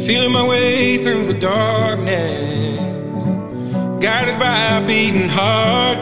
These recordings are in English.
feeling my way through the darkness, guided by a beating heart.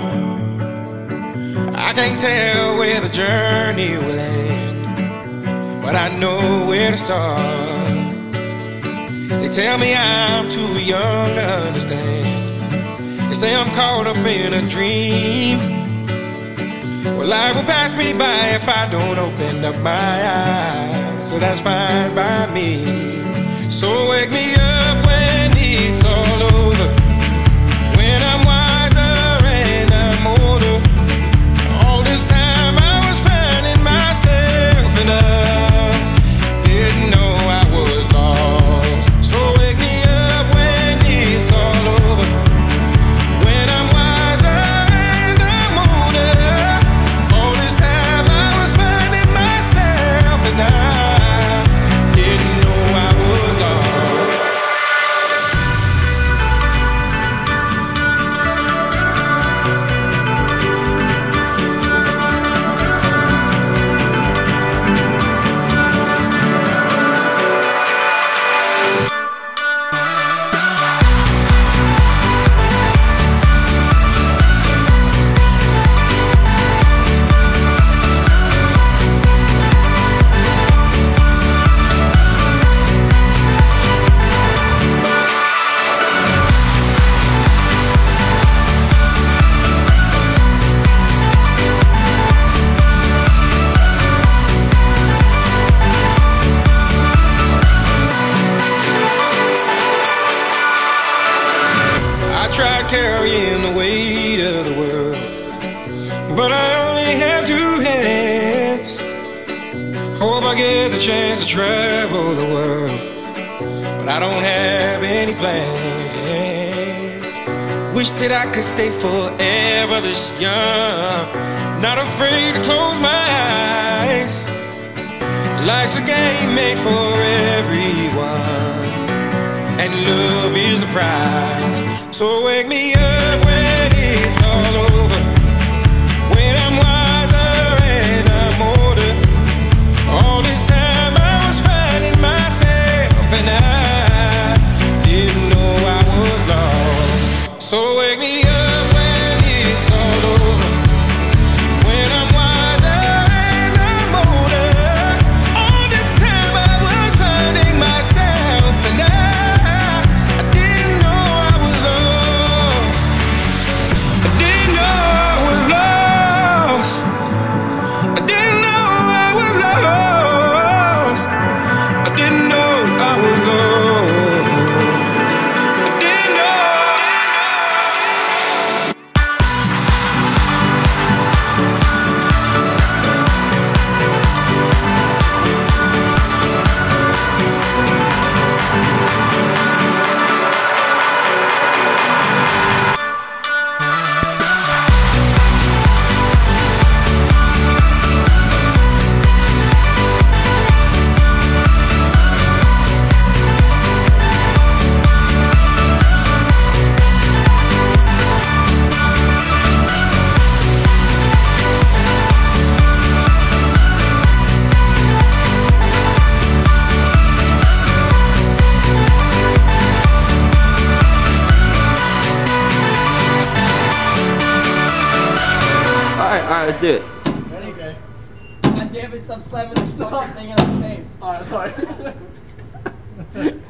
I can't tell where the journey will end, but I know where to start. They tell me I'm too young to understand. They say I'm caught up in a dream. Well, life will pass me by if I don't open up my eyes, so that's fine by me. So wake me up when it's all over, when I'm wiser and I'm older. All this time I was finding myself and I didn't know I was lost. So wake me up when it's all over, when I'm wiser and I'm older. All this time I was finding myself and I didn't know I was lost. I tried carrying the weight of the world, but I only have two hands. Hope I get the chance to travel the world, but I don't have any plans. Wish that I could stay forever this young, not afraid to close my eyes. Life's a game made for everyone, and love is the prize. So wake me up when it's all over, when I'm wiser and I'm older. All this time I was finding myself and I didn't know I was lost. So wake me up when it's all over, when I'm wiser and I'm older. All this time I was finding myself and I didn't know I was lost. I didn't know I was lost. I didn't know I was lost. I didn't know I was lost. I didn't know. Alright, do it. Ready? Okay. God damn it, stop slamming the thing in the face. Alright, sorry.